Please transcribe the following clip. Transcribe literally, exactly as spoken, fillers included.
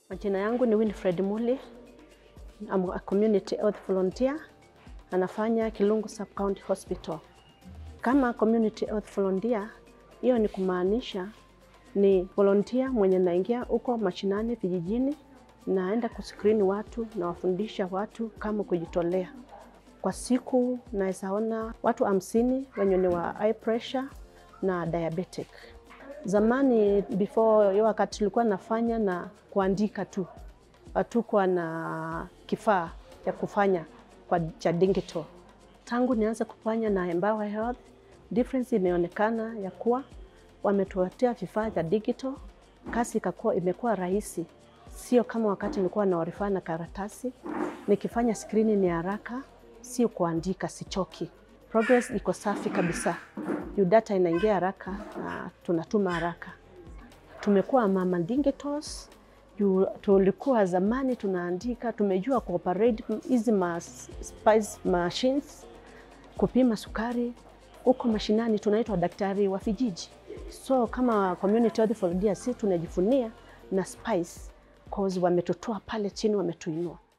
Majina yangu ni Winfred Muli. I'm a community health volunteer. Anafanya Kilungu Sub-County Hospital. Kama community health volunteer, hiyo ni kumaanisha ni volunteer mwenye naingia uko mashinani vijijini, naenda kuskrini watu na wafundisha watu kama kujitolea. Kwa siku naweza ona watu hamsini wenye ni wa high pressure na diabetic. Zamani before hiyo wakati tulikuwa nafanya na kuandika tu. Hatukuwa na kifaa ya kufanya kwa cha digital. Tangu nianze kufanya na Empower Health, difference imeonekana ya kuwa wametuletea vifaa vya digital, kazi ikakuwa imekuwa rahisi. Sio kama wakati nilikuwa naorifana na karatasi, nikifanya screen ni haraka, sio kuandika, sichoki. Progress iko safi kabisa. Yu data inaingia haraka na tunatuma haraka. Tumekuwa mama digitals, yu tulikuwa zamani tunaandika, tumejua kuoperate hizi ma spice machines, kupima sukari. Huko mashinani tunaitwa daktari wa vijiji. So kama community health volunteer, si tunajifunia na spice cause wametutoa pale chini, wametuinua.